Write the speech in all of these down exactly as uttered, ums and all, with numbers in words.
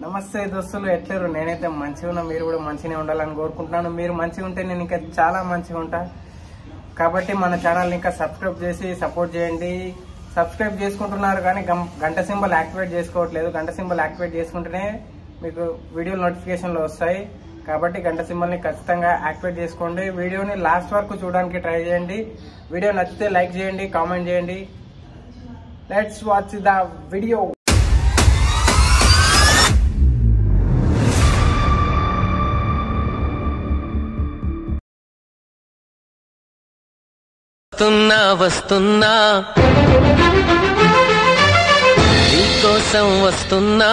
నమస్తే దోస్తులు, ఎట్లేరు? నేనైతే మంచిగా ఉన్నా, మీరు కూడా మంచిగానే ఉండాలని కోరుకుంటున్నాను. మీరు మంచిగా ఉంటే నేను ఇంకా చాలా మంచిగా ఉంటా. కాబట్టి మన ఛానల్ ఇంకా సబ్స్క్రైబ్ చేసి సపోర్ట్ చేయండి. సబ్స్క్రైబ్ చేసుకుంటున్నారు కానీ గంట సింబల్ యాక్టివేట్ చేసుకోవట్లేదు. గంట సింబల్ యాక్టివేట్ చేసుకుంటేనే మీకు వీడియో నోటిఫికేషన్లు వస్తాయి. కాబట్టి గంట సింబల్ని ఖచ్చితంగా యాక్టివేట్ చేసుకోండి. వీడియోని లాస్ట్ వరకు చూడడానికి ట్రై చేయండి. వీడియో నచ్చితే లైక్ చేయండి, కామెంట్ చేయండి. Let's watch the video. వస్తున్నా వస్తున్నా నీకోసం వస్తున్నా,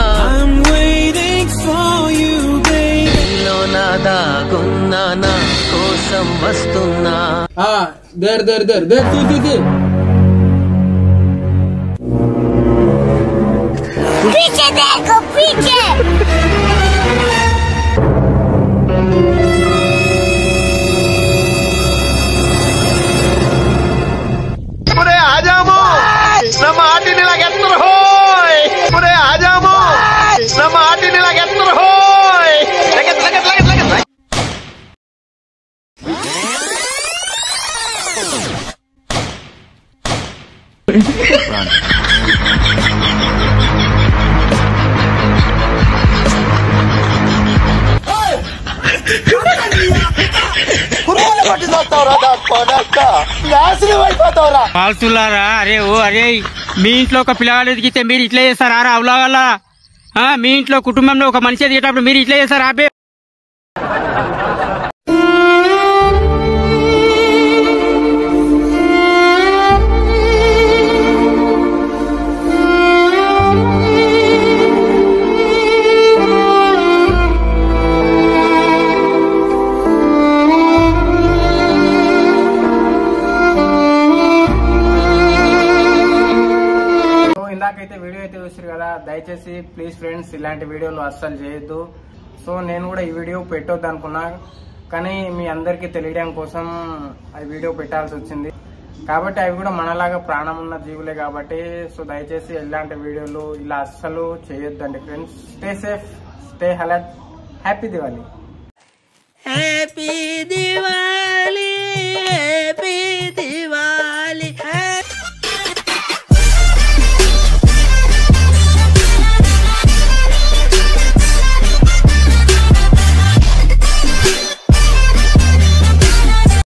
నీలో నా దాగున్నా, నా కోసం వస్తున్నా. దర్ దర్ దర్ దర్ తూ తూ తూ पीछे देखो पीछे। पुरे आजामो ನಮ್ಮ ಆಟಿನ ಲಾಗೆತ್ತರ ಹೋಯ್ पुरे आजामो ನಮ್ಮ ಆಟಿನ ಲಾಗೆತ್ತರ ಹೋಯ್ ಲಗತ್ ಲಗತ್ ಲಗತ್ ಲಗತ್ పాల్తులారా? అరే ఓ అరే, మీ ఇంట్లో ఒక పిల్లగాడు ఎదిగితే మీరు ఇట్లా చేస్తారా? అవులాగల్లా మీ ఇంట్లో కుటుంబంలో ఒక మనిషి ఎదిగేటప్పుడు మీరు ఇట్లా చేస్తారా? అబ్బే ఇందాకైతే వీడియో అయితే చూసారు కదా. దయచేసి ప్లీజ్ ఫ్రెండ్స్, ఇలాంటి వీడియోలు అస్సలు చేయొద్దు. సో నేను కూడా ఈ వీడియో పెట్టొద్దు అనుకున్నా, కానీ మీ అందరికీ తెలియడం కోసం ఆ వీడియో పెట్టాల్సి వచ్చింది. కాబట్టి అవి కూడా మనలాగా ప్రాణం ఉన్న జీవులే కాబట్టి సో దయచేసి ఇలాంటి వీడియోలు ఇలా అస్సలు చేయొద్దండి friends. Stay safe, stay healthy. Happy Diwali. Happy Diwali, happy Diwali.